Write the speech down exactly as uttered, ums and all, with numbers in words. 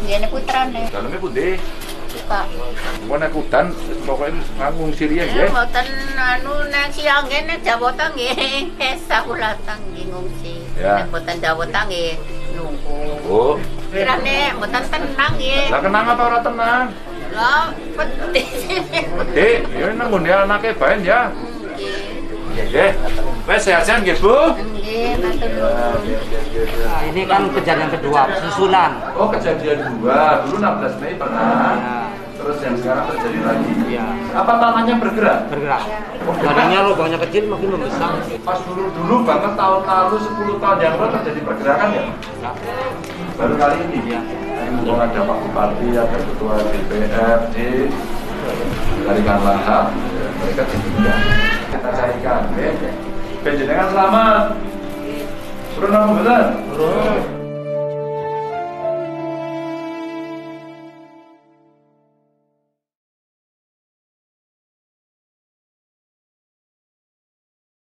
Ngene putrane. Daleme pundi? Suka. Engko nek udan pokoke ngungsi riyen Ya nggih. mboten anu nek siang ngene jabota nggih esa kula tang nggih ngungsi. Ya. Nek mboten jabota nggih nunggu. Oh. Kirane mboten tenang nggih. Lah kenang apa ora tenang? Lah peti. Peti, ya nang ngene anake baen ya. Nggih. Nggih. Wes sehat-sehat nggih, Bu. Nggih, matur nuwun. Nah, ini kan kejadian kedua, susulan. Oh, kejadian dua. Dulu enam belas Mei pernah. Ya, Terus yang sekarang terjadi lagi. ya, Apa tanahnya bergerak? bergerak. Tadinya lubangnya kecil, makin membesar. Pas dulu-dulu banget tahun lalu sepuluh tahun yang lalu terjadi pergerakan ya? Ya. Baru kali ini Ya. Ini ada Pak Bupati, ada Ketua D P R D dari Kanlaha, mereka diundang. Kita carikan, oke? Penjenengan selamat. Turun apa betul? Turun.